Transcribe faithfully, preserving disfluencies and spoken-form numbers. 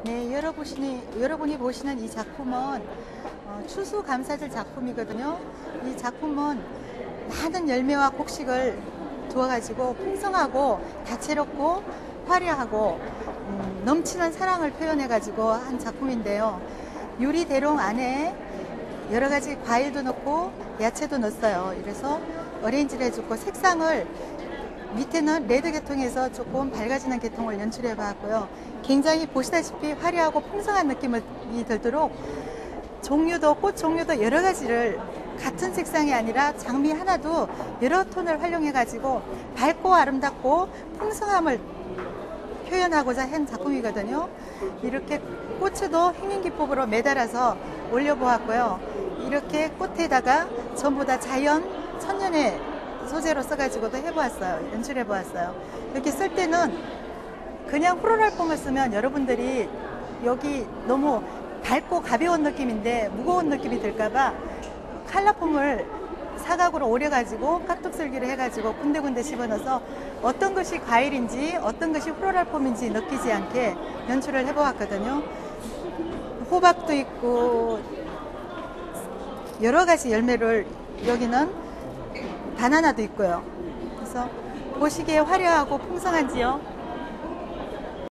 네, 여러분이, 여러분이 보시는 이 작품은 어, 추수감사절 작품이거든요. 이 작품은 많은 열매와 곡식을 두어가지고 풍성하고 다채롭고 화려하고 음, 넘치는 사랑을 표현해가지고 한 작품인데요. 유리 대롱 안에 여러 가지 과일도 넣고 야채도 넣었어요. 그래서 어레인지를 해줬고 색상을 밑에는 레드 계통에서 조금 밝아지는 계통을 연출해 봤고요. 굉장히 보시다시피 화려하고 풍성한 느낌이 들도록 종류도 꽃 종류도 여러 가지를 같은 색상이 아니라 장미 하나도 여러 톤을 활용해 가지고 밝고 아름답고 풍성함을 표현하고자 한 작품이거든요. 이렇게 꽃도 행인기법으로 매달아서 올려보았고요. 이렇게 꽃에다가 전부 다 자연 천연의 소재로 써가지고도 해보았어요. 연출해보았어요. 이렇게 쓸 때는 그냥 프로랄폼을 쓰면 여러분들이 여기 너무 밝고 가벼운 느낌인데 무거운 느낌이 들까봐 칼라폼을 사각으로 오려가지고 깍둑썰기를 해가지고 군데군데 집어넣어서 어떤 것이 과일인지 어떤 것이 프로랄폼인지 느끼지 않게 연출을 해보았거든요. 호박도 있고 여러 가지 열매를, 여기는 바나나도 있고요. 그래서 보시기에 화려하고 풍성한지요.